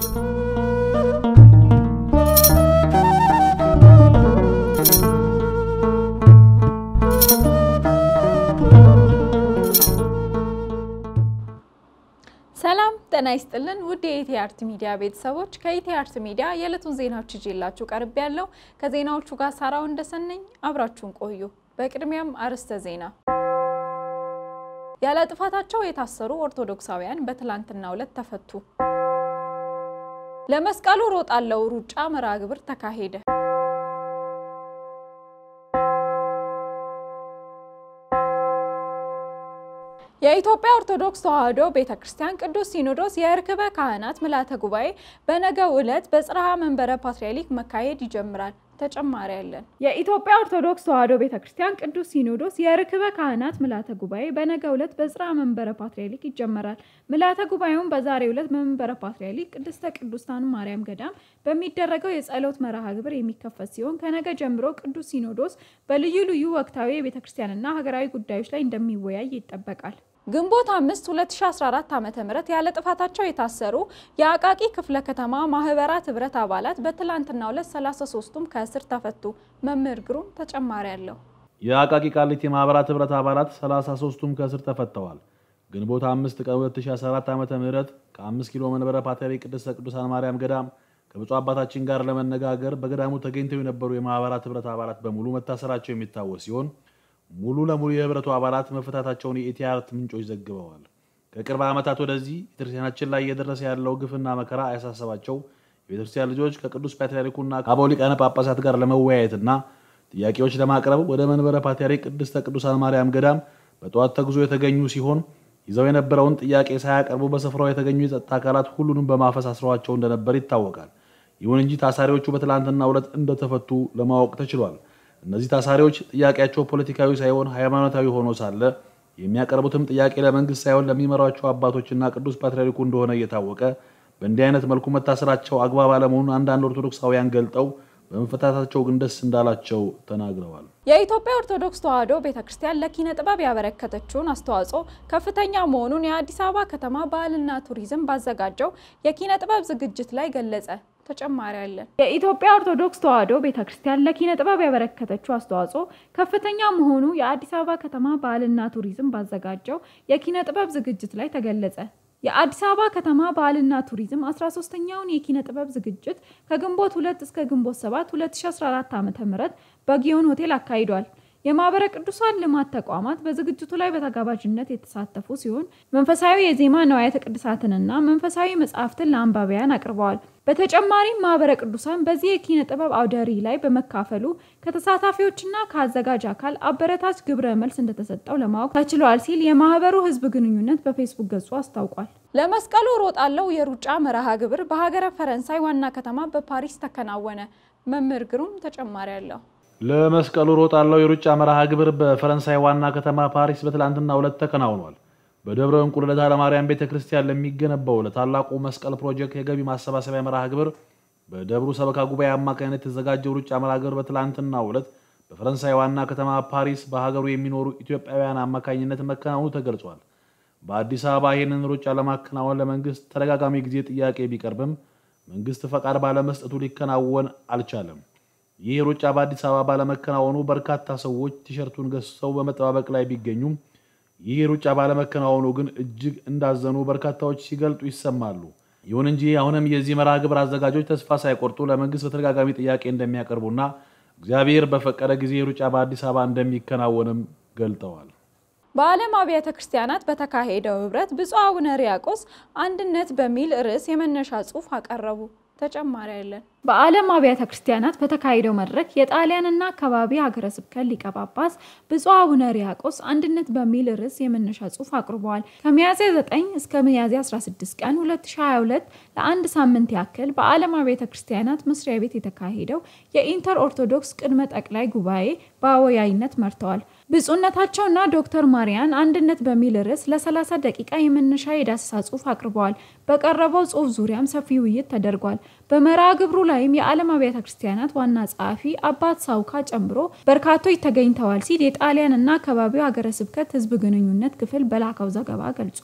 ሰላም ጤና ይስጥልን ውድ የኢቲአርት ሚዲያ ቤተሰቦች ከኢቲአርት ሚዲያ የዕለቱን ዜናዎች ይዤላችሁ ቀርብ ያለው ከዜናዎቹ ጋር ሳራው እንደሰነኝ አብራችሁን ቆዩ በቅድሚያም አርስተ ዜና ያለ ጥፋታቸው የታሰሩ ኦርቶዶክሳውያን በትላንትናው ዕለት ተፈቱ ለመስቀሉ ሮጣለው ሩጫ መርሃ ግብር ተካሄደ የኢትዮጵያ ኦርቶዶክስ ተዋሕዶ ቤተክርስቲያን ቅዱስ ሲኖዶስ የርክበ ካህናት ምልዓተ ጉባኤ በነገው ዕለት በጽርሐ መንበረ ፓትርያርክ መካሄድ ይጀምራል ተጨማሪ ያለን የኢትዮጵያ ኦርቶዶክስ ተዋሕዶ ቤተክርስቲያን ቅዱስ ሲኖዶስ የርክበ ካህናት ምልዓተ ጉባኤ በነገው ዕለት በጽርሐ መንበረ ፓትርያርክ ይጀምራል ምልዓተ ጉባኤውን በዛሬው ዕለት መንበረ ፓትርያርክ ቅድስተ ቅዱሳን ማርያም ገዳም በሚደረገው የጸሎት መርሃ ግብር የሚከፈት ሲሆን ከነገ ጀምሮ ቅዱስ ሲኖዶስ በልዩ ልዩ ወቅታዊ የቤተክርስቲያንና ሀገራዊ ጉዳዮች ላይ እንደሚወያይ ይጠበቃል ግንቦት 5 2014 ዓ.ም ያለ ጥፋታቸው የታሰሩ የአቃቂ ክፍለ ከተማ ማህበራት ህብረት አባላት በትላንትናው ዕለት 33ቱም ከእስር ተፈቱ መምህር ግሩም ተጨማሪ ያለው የአቃቂ ቃሊቲ ማህበራት ህብረት አባላት 33ቱም ከእስር ተፈተዋል ግንቦት 5 ቀን 2014 ዓ.ም ከ5 ኪሎ መንበረ ፓትርያርክ ቅድስተ ቅዱሳን ማርያም ገዳም ከብፁዕ አባታችን ጋር ለመነጋገር በገዳሙ ተገኝተው የነበሩ የማህበራት ህብረት አባላት በሙሉ መታሰራቸው የሚታወስ ሲሆን ሙሉ ለሙሉ የህብረቱ አባላት መፈታታቸውን የኢቲአርት ምንጮች ዘግበዋል ከቅርብ ዓመታት ወደዚህ ቤተክርስቲያናችን ላይ እየደረሰ ያለው ግፍና መከራ ያሳሰባቸው የቤተክርስቲያን ልጆች ከቅዱስ ፓትርያርኩና ከአበው ሊቃነ ጳጳሳት ጋር ለመወያየትና ጥያቄዎች ለማቅረብ ወደ መንበረ ፓትርያርክ ቅድስተ ቅዱሳን ማርያም ገዳም በጠዋት ተጉዞ የተገኙ ሲሆን ይዘው የነበረውን ጥያቄ ሳያቀርቡ በስፍራው የተገኙ የጸጥታ አካላት ሁሉንም በማፈስ አስረዋቸው እንደነበር ይታወቃል ይሁን እንጂ ታሳሪዎቹ በትላንትናው ዕለት እንደተፈቱ ለማወቅ ተችሏል እነዚህ ታሳሪዎች ጥያቄያቸው ፖለቲካዊ ሳይሆን ሃይማኖታዊ ሆኖ ሳለ የሚያቀርቡትም ጥያቄ ለመንግስት ሳይሆን ለሚመራቸው አባቶችና ቅዱስ ፓትርያርኩ እንደሆነ እየታወቀ በእንዲህ አይነት መልኩ መታሰራቸው አግባብ አለመሆኑን አንዳንድ ኦርቶዶክሳውያን ገልጠው በመፈታታቸው ግን ደስ እንዳላቸው ተናግረዋል የኢትዮጵያ ኦርቶዶክስ ተዋሕዶ ቤተክርስቲያን ለኪነ ጥበብ ያበረከተችውን አስተዋጽኦ ከፍተኛ መሆኑን የአዲስ አበባ ከተማ ባህልና ቱሪዝም ባዘጋጀው የኪነ ጥበብ ዝግጅት ላይ ገለጸ ተጨማሪ ያለን የኢትዮጵያ ኦርቶዶክስ ተዋሕዶ ቤተክርስቲያን ለኪነ ጥበብ ያበረከተችው አስተዋጽኦ ከፍተኛ መሆኑ የአዲስ አበባ ከተማ ባህልና ቱሪዝም ባዘጋጀው የኪነ ጥበብ ዝግጅት ላይ ተገለጸ የአዲስ አበባ ከተማ ባህልና ቱሪዝም 13ኛውን የኪነ ጥበብ ዝግጅት ከግንቦት 2 እስከ ግንቦት 7 2014 ዓ.ም በጊዮን ሆቴል አካሂዷል የማህበረ ቅዱሳን ልማት ተቋማት በዝግጅቱ ላይ በተጋባዥነት የተሳተፉ ሲሆን መንፈሳዊ የዜማ ንዋያተ ቅድሳትንና መንፈሳዊ መጻሕፍትን ለአንባቢያን አቅርበዋል በተጨማሪም ማህበረ ቅዱሳን በዚህ የኪነ ጥበብ አውደ ርዕይ ላይ በመካፈሉ ከተሳታፊዎችና ከአዘጋጅ አካል አበረታች ግብረ መልስ እንደተሰጠው ለማወቅ ተችሏል ሲል የማህበሩ ህዝብ ግንኙነት በፌስቡክ ገጹ አስታውቋል ለመስቀሉ ሮጣለው የሩጫ መርሃ ግብር በሀገረ ፈረንሳይ ዋና ከተማ በፓሪስ ተከናወነ መምህር ግሩም ተጨማሪ ያለው ለመስቀሉ ሮጣለው የሩጫ መርሃ ግብር በፈረንሳይ ዋና ከተማ ፓሪስ በትላንትናው ዕለት ተከናውኗል በደብረ እንቁ ለዳታ ማርያም ቤተክርስቲያን ለሚገነባው ለታላቁ መስቀል ፕሮጀክት የገቢ ማሰባሰቢያ መርሃ ግብር በደብሩ ሰበካ ጉባኤ አማካኝነት የተዘጋጀው ሩጫ መርሃ ግብር በትላንትናው ዕለት በፈረንሳይ ዋና ከተማ ፓሪስ በሀገሩ የሚኖሩ ኢትዮጵያውያን አማካኝነት መከናወኑ ተገልጿል በአዲስ አበባ ይህንን ሩጫ ለማከናወን ለመንግስት ተደጋጋሚ ጊዜ ጥያቄ ቢቀርብም መንግስት ፈቃድ ባለመስጠቱ ሊከናወን አልቻለም ይህ ሩጫ በአዲስ አበባ ባለመከናወኑ በርካታ ሰዎች ቲሸርቱን ገዝተው በመጠባበቅ ላይ ቢገኙም ይህ ሩጫ ባለመከናወኑ ግን እጅግ እንዳዘኑ በርካታዎች ሲገልጡ ይሰማሉ ይሁን እንጂ አሁንም የዚህ መርሃ ግብር አዘጋጆች ተስፋ ሳይቆርጡ ለመንግስት በተደጋጋሚ ጥያቄ እንደሚያቀርቡና እግዚአብሔር በፈቀደ ጊዜ ሩጫ በአዲስ አበባ እንደሚከናወንም ገልጠዋል በዓለም አብያተ ክርስቲያናት በተካሄደው ህብረት ብፁዕ አቡነ ሪያቆስ አንድነት በሚል ርዕስ የመነሻ ጽሑፍ አቀረቡ ተጨማሪ ያለን በዓለም አብያተ ክርስቲያናት በተካሄደው መድረክ የጣሊያንና አካባቢ ሀገረ ስብከት ሊቀ ጳጳስ ብፁዕ አቡነ ሪያቆስ አንድነት በሚል ርዕስ የመነሻ ጽሑፍ አቅርበዋል ከሚያዝያ 9 እስከ ሚያዝያ 16 ቀን 2022 ለአንድ ሳምንት ያክል በዓለም አብያተ ክርስቲያናት መስሪያ ቤት የተካሄደው የኢንተር ኦርቶዶክስ ቅድመ ጠቅላይ ጉባኤ በአወያይነት መርተዋል ብፁዕነታቸውና ዶክተር ማርያን አንድነት በሚል ርዕስ ለ30 ደቂቃ የመነሻ የዳሰሳ ጽሑፍ አቅርበዋል በቀረበው ጽሑፍ ዙሪያም ሰፊ ውይይት ተደርጓል በመርሃ ግብሩ ላይም የዓለም አብያተ ክርስቲያናት ዋና ጸሐፊ አባት ሳውካ ጨምሮ በርካቶች ተገኝተዋል ሲል የጣሊያንና አካባቢው ሀገረ ስብከት ህዝብ ግንኙነት ክፍል በላካው ዘገባ ገልጿል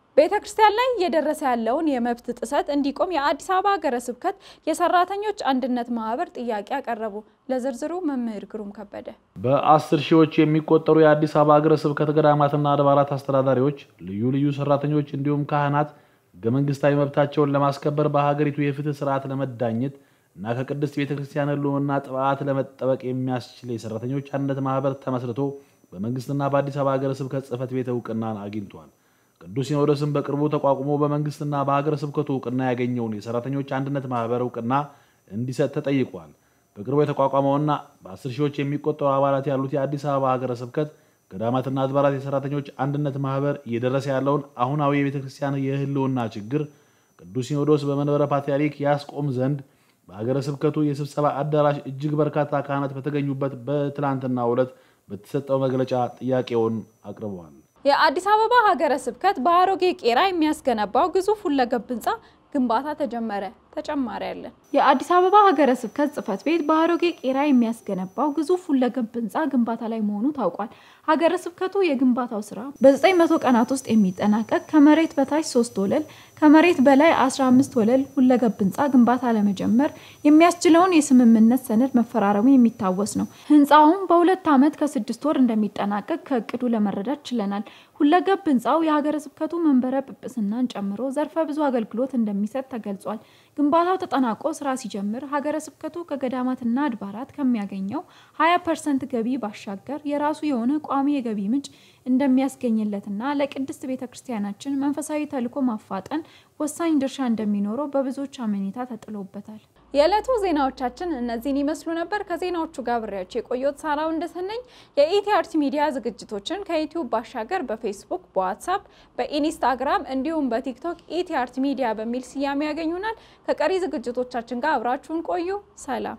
ቤተክርስቲያን ላይ እየደረሰ ያለውን የመብት ጥሰት እንዲቆም የአዲስ አበባ ሀገረ ስብከት የሰራተኞች አንድነት ማህበር ጥያቄ አቀረቡ። ለዝርዝሩ መምህር ግሩም ከበደ። በ10 ሺዎች የሚቆጠሩ የአዲስ አበባ ሀገረ ስብከት ገዳማትና አድባራት አስተዳዳሪዎች፣ ልዩ ሰራተኞች እንዲሁም ካህናት ሕገ መንግስታዊ መብታቸውን ለማስከበር በሀገሪቱ የፍትህ ስርዓት ለመዳኘት እና ከቅድስት ቤተክርስቲያን ሕልውና ጥብዓት ለመጠበቅ የሚያስችል የሰራተኞች አንድነት ማህበር ተመስርቶ በመንግስትና በአዲስ አበባ ሀገረ ስብከት ጽሕፈት ቤት እውቅናን አግኝቷል። ቅዱስ ሲኖዶስም በቅርቡ ተቋቁሞ በመንግስትና በሀገረ ስብከቱ እውቅና ያገኘውን የሰራተኞች አንድነት ማህበር እውቅና እንዲሰጥ ተጠይቋል። በቅርቡ የተቋቋመውና በ10 ሺዎች የሚቆጠሩ አባላት ያሉት የአዲስ አበባ ሀገረ ስብከት ገዳማትና አድባራት የሰራተኞች አንድነት ማህበር እየደረሰ ያለውን አሁናዊ የቤተክርስቲያን የህልውና ችግር ቅዱስ ሲኖዶስ በመንበረ ፓትርያርክ ያስቆም ዘንድ በሀገረ ስብከቱ የስብሰባ አዳራሽ እጅግ በርካታ ካህናት በተገኙበት በትላንትናው ዕለት በተሰጠው መግለጫ ጥያቄውን አቅርበዋል። የአዲስ አበባ ሀገረ ስብከት በአሮጌ ቄራ የሚያስገነባው ግዙፍ ሁለገብ ህንጻ ግንባታ ተጀመረ። ተጨማሪ አለ። የአዲስ አበባ ሀገረ ስብከት ጽሕፈት ቤት በአሮጌ ቄራ የሚያስገነባው ግዙፍ ሁለገብ ህንጻ ግንባታ ላይ መሆኑ ታውቋል። ሀገረ ስብከቱ የግንባታው ስራ በ900 ቀናት ውስጥ የሚጠናቀቅ ከመሬት በታች 3 ወለል ከመሬት በላይ 15 ወለል ሁለገብ ህንጻ ግንባታ ለመጀመር የሚያስችለውን የስምምነት ሰነድ መፈራረሙ የሚታወስ ነው። ህንጻውም በ2 ዓመት ከ6 ወር እንደሚጠናቀቅ ከእቅዱ ለመረዳት ችለናል። ሁለገብ ህንጻው የሀገረ ስብከቱ መንበረ ጵጵስናን ጨምሮ ዘርፈ ብዙ አገልግሎት እንደሚሰጥ ተገልጿል። ግንባታው ተጠናቆ ስራ ሲጀምር ሀገረ ስብከቱ ከገዳማትና አድባራት ከሚያገኘው 20% ገቢ ባሻገር የራሱ የሆነ ቋሚ የገቢ ምንጭ እንደሚያስገኝለትና ለቅድስት ቤተክርስቲያናችን መንፈሳዊ ተልዕኮ ማፋጠን ወሳኝ ድርሻ እንደሚኖረው በብዙዎች አመኔታ ተጥሎበታል። የዕለቱ ዜናዎቻችን እነዚህን ይመስሉ ነበር። ከዜናዎቹ ጋር ብሬያችሁ የቆየሁት ሳራው እንደሰነኝ። የኢቲአርቲ ሚዲያ ዝግጅቶችን ከዩቲዩብ ባሻገር በፌስቡክ፣ በዋትስአፕ፣ በኢንስታግራም እንዲሁም በቲክቶክ ኢቲአርቲ ሚዲያ በሚል ስያሜ ያገኙናል። ከቀሪ ዝግጅቶቻችን ጋር አብራችሁን ቆዩ። ሰላም።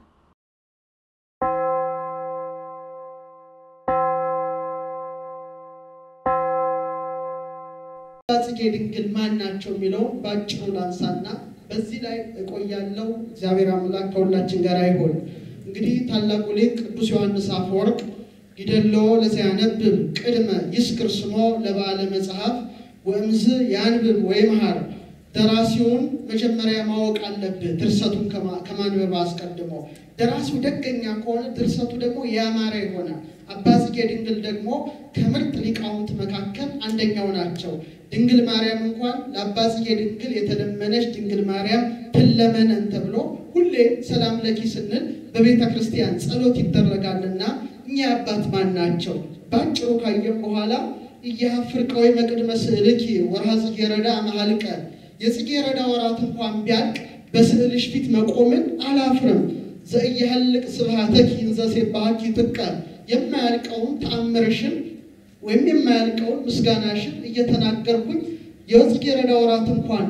ጽጌ ድንግል ማን ናቸው የሚለው ባጭሩ ላንሳና በዚህ ላይ እቆያለሁ። እግዚአብሔር አምላክ ከሁላችን ጋር ይሁን። እንግዲህ ታላቁ ሊቅ ቅዱስ ዮሐንስ አፈወርቅ ይደሎ ለዚያነብብ ቅድመ ይስክር ስሞ ለባለ መጽሐፍ ወእምዝ ያንብብ ወይምሃር ደራሲውን መጀመሪያ ማወቅ አለበት። ድርሰቱን ከማንበብ አስቀድሞ ደራሲው ደገኛ ከሆነ ድርሰቱ ደግሞ ያማረ ይሆናል። አባ ጽጌ ድንግል ደግሞ ከምርጥ ሊቃውንት መካከል አንደኛው ናቸው። ድንግል ማርያም እንኳን ለአባ ጽጌ ድንግል የተለመነች ድንግል ማርያም ትለመነን ተብሎ ሁሌ ሰላም ለኪ ስንል በቤተ ክርስቲያን ጸሎት ይደረጋልና እኛ አባት ማን ናቸው? ባጭሩ ካየም በኋላ እያፍርቀው መቅድመ ስዕልኪ ወርሃ ጽጌ ረዳ መሐልቀ የጽጌ ረዳ ወራት እንኳን ቢያልቅ በስዕልሽ ፊት መቆምን አላፍርም። ዘእየህልቅ ስብሐተኪ እንዘሴባኪ ጥቀ የማያልቀውን ተአምርሽን ወይም የማያልቀውን ምስጋናሽን እየተናገርኩኝ የጽጌ ረዳ ወራት እንኳን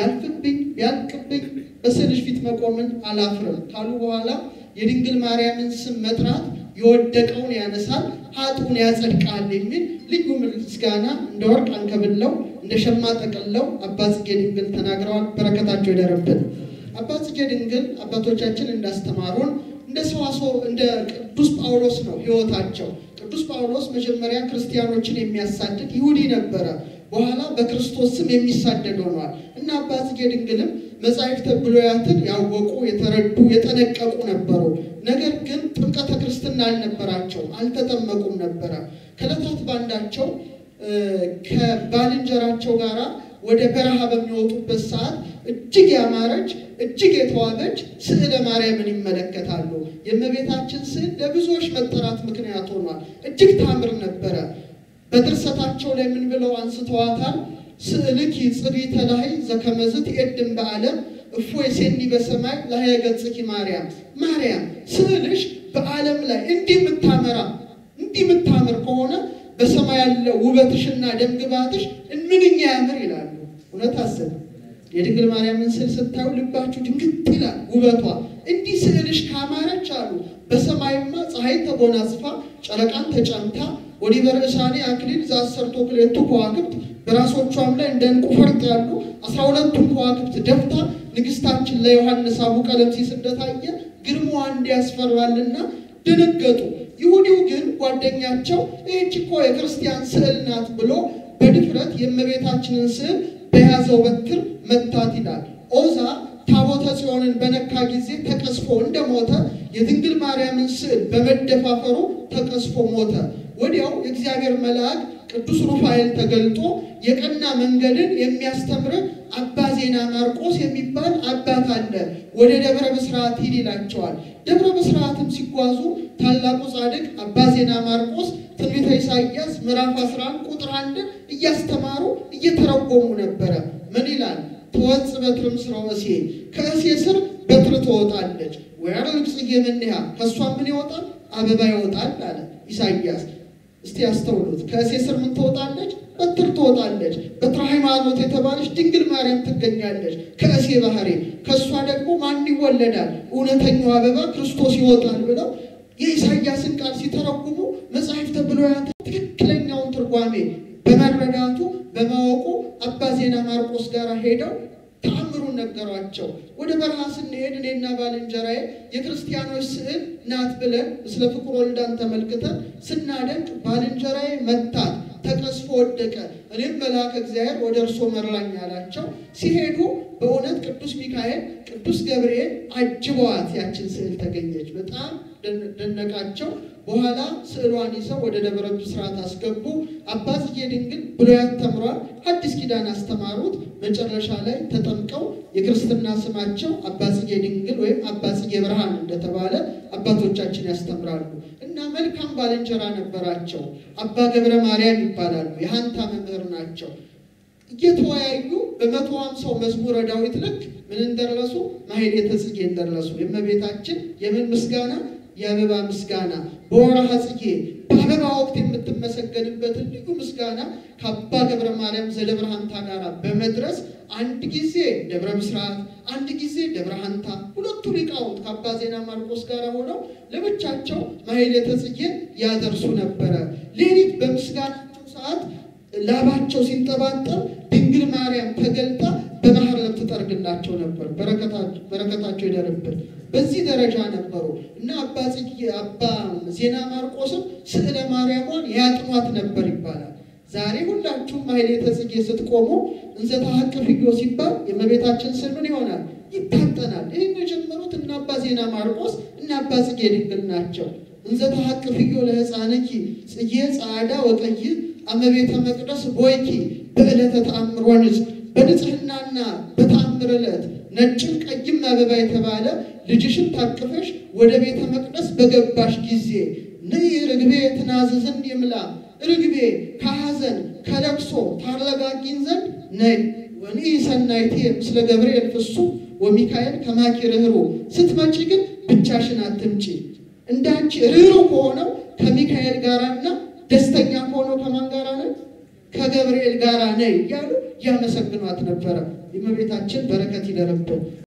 ቢያልቅብኝ በስዕልሽ ፊት መቆምን አላፍርም ካሉ በኋላ የድንግል ማርያምን ስም መጥራት የወደቀውን ያነሳል፣ ኃጥኡን ያጸድቃል የሚል ልዩ ምስጋና እንደ ወርቅ አንከብለው እንደ ሸማ ጠቅልለው አባ ጽጌ ድንግል ተናግረዋል። በረከታቸው ይደርብን። አባ ጽጌ ድንግል አባቶቻችን እንዳስተማሩን እንደ ሰዋስው እንደ ቅዱስ ጳውሎስ ነው ህይወታቸው። ቅዱስ ጳውሎስ መጀመሪያ ክርስቲያኖችን የሚያሳድድ ይሁዲ ነበረ። በኋላ በክርስቶስ ስም የሚሳደድ ሆኗል እና አባ ጽጌ ድንግልም መጻሕፍተ ብሉያትን ያወቁ የተረዱ የጠነቀቁ ነበሩ። ነገር ግን ጥምቀተ ክርስትና አልነበራቸውም፣ አልተጠመቁም ነበረ። ከዕለታት ባንዳቸው ከባልንጀራቸው ጋራ ወደ በረሃ በሚወጡበት ሰዓት እጅግ ያማረች እጅግ የተዋበች ስዕለ ማርያምን ይመለከታሉ። የእመቤታችን ስዕል ለብዙዎች መጠራት ምክንያት ሆኗል። እጅግ ታምር ነበረ። በድርሰታቸው ላይ ምን ብለው አንስተዋታል? ስዕልኪ ጽሪተ ላይ ዘከመዝት የድም በዓለም እፎ የሴኒ በሰማይ ላይ ገጽኪ ማርያም ማርያም ስዕልሽ በዓለም ላይ እንዲህ የምታምር ከሆነ በሰማይ ያለ ውበትሽና ደምግባትሽ ምንኛ ያምር ይላሉ። እውነት አሰብ የድንግል ማርያምን ስዕል ስታዩ ልባችሁ ድንግጥ ይላል ውበቷ። እንዲህ ስዕልሽ ካማረች አሉ በሰማይማ ፀሐይ ተጎናጽፋ ጨረቃን ተጨምታ ወዲ በርዕሳኔ አክሊል ዘአሰርቶ ክሌቱ ከዋክብት በራሶቿም ላይ እንደ ዕንቁ ፈርጥ ያሉ 12ቱን ከዋክብት ደፍታ ንግስታችን ለዮሐንስ አቡ ቀለምሲስ እንደታየ ግርማዋ እንዲያስፈራልና ደነገጡ። ይሁዲው ግን ጓደኛቸው እቺ እኮ የክርስቲያን ስዕል ናት ብሎ በድፍረት የእመቤታችንን ስዕል በያዘው በትር መታት ይላል። ኦዛ ታቦተ ጽዮንን በነካ ጊዜ ተቀስፎ እንደሞተ የድንግል ማርያምን ስዕል በመደፋፈሩ ተቀስፎ ሞተ። ወዲያው የእግዚአብሔር መልአክ ቅዱስ ሩፋኤል ተገልጦ የቀና መንገድን የሚያስተምር አባ ዜና ማርቆስ የሚባል አባት አለ፣ ወደ ደብረ ብስራት ሂድ ይላቸዋል። ደብረ ብስራትም ሲጓዙ ታላቁ ጻድቅ አባ ዜና ማርቆስ ትንቢተ ኢሳይያስ ምዕራፍ 11 ቁጥር 1 እያስተማሩ እየተረጎሙ ነበረ። ምን ይላል? ተወጽ በትር ምስለ እሴ፣ ከእሴ ስር በትር ትወጣለች። ወያርግ ጽጌ እምኔሃ፣ ከሷ ምን ይወጣል? አበባ ይወጣል አለ ኢሳይያስ። እስቲ ያስተውሉት። ከእሴ ስር ምን ትወጣለች? በትር ትወጣለች። በትረ ሃይማኖት የተባለች ድንግል ማርያም ትገኛለች ከእሴ ባህሪ። ከሷ ደግሞ ማን ይወለዳል? እውነተኛው አበባ ክርስቶስ ይወጣል ብለው የኢሳይያስን ቃል ሲተረጉሙ መጻሕፍተ ብሉያት ትክክለኛውን ትርጓሜ በመረዳቱ በማወቁ አባ ዜና ማርቆስ ጋር ሄደው ተአምሩን ነገሯቸው። ወደ በረሃ ስንሄድ እኔና ባልንጀራዬ የክርስቲያኖች ስዕል ናት ብለን ስለ ፍቁር ወልዳን ተመልክተን ስናደንቅ ባልንጀራዬ መታት፣ ተቀስፎ ወደቀ። እኔም መልአከ እግዚአብሔር ወደ እርሶ መራኝ አላቸው። ሲሄዱ በእውነት ቅዱስ ሚካኤል፣ ቅዱስ ገብርኤል አጅበዋት ያችን ስዕል ተገኘች። በጣም ደነቃቸው። በኋላ ስዕሏን ይዘው ወደ ደብረ ብስራት አስገቡ። አባ ጽጌ ድንግል ብሉያት ተምሯል፣ አዲስ ኪዳን አስተማሩት። መጨረሻ ላይ ተጠምቀው የክርስትና ስማቸው አባ ጽጌ ድንግል ወይም አባ ጽጌ ብርሃን እንደተባለ አባቶቻችን ያስተምራሉ። እና መልካም ባልንጀራ ነበራቸው። አባ ገብረ ማርያም ይባላሉ። የሃንታ መምህር ናቸው። እየተወያዩ በ150 መዝሙረ ዳዊት ልክ ምን እንደደረሱ? ማኅሌተ ጽጌ እንደደረሱ። የእመቤታችን የምን ምስጋና? የአበባ ምስጋና። በወርኃ ጽጌ በአበባ ወቅት የምትመሰገንበትን ልዩ ምስጋና ከአባ ገብረ ማርያም ዘደብረ ሐንታ ጋር በመድረስ አንድ ጊዜ ደብረ ብስራት፣ አንድ ጊዜ ደብረ ሐንታ፣ ሁለቱ ሊቃውንት ከአባ ዜና ማርቆስ ጋር ሆነው ለብቻቸው ማኅሌተ ጽጌን ያደርሱ ነበረ። ሌሊት በምስጋናቸው ሰዓት ላባቸው ሲንጠባጠብ ድንግል ማርያም ተገልጣ በባህር ላይ ትጠርግላቸው ነበር። በረከታቸው ይደርብን። በዚህ ደረጃ ነበሩ እና አባ ዜና ማርቆስም ስዕለ ማርያሟን ያጥኗት ነበር ይባላል። ዛሬ ሁላችሁም ማኅሌተ ጽጌ ስትቆሙ እንዘ ተሐቅፍዮ ሲባል የእመቤታችን ስዕል ምን ይሆናል? ይታጠናል። ይህን የጀመሩት እና አባ ዜና ማርቆስ እና አባ ጽጌ ድንግል ናቸው። እንዘ ተሐቅፍዮ ለሕፃንኪ ጽጌ ጻዕዳ ወቀይ አመቤተ መቅደስ ቦይኪ በዕለተ ተአምር ወንጽ፣ በንጽህናና በተአምር ዕለት ነጭም ቀይም አበባ የተባለ ልጅሽን ታቅፈሽ ወደ ቤተ መቅደስ በገባሽ ጊዜ ነይ ርግቤ ትናዝዝን ይምላ፣ ርግቤ ከሐዘን ከለቅሶ ታረጋጊን ዘንድ ነይ። ወንኢ ሰናይቴ ምስለ ገብርኤል ፍጹም ወሚካኤል ከማኪ ርኅሩ፣ ስትመጪ ግን ብቻሽን አትምጪ። እንዳንቺ ርኅሩ ከሆነው ከሚካኤል ጋራና ደስተኛ ከሆነው ከማን ጋራ ነይ? ከገብርኤል ጋራ ነይ እያሉ ያመሰግኗት ነበረ። የእመቤታችን በረከት ይደረብን።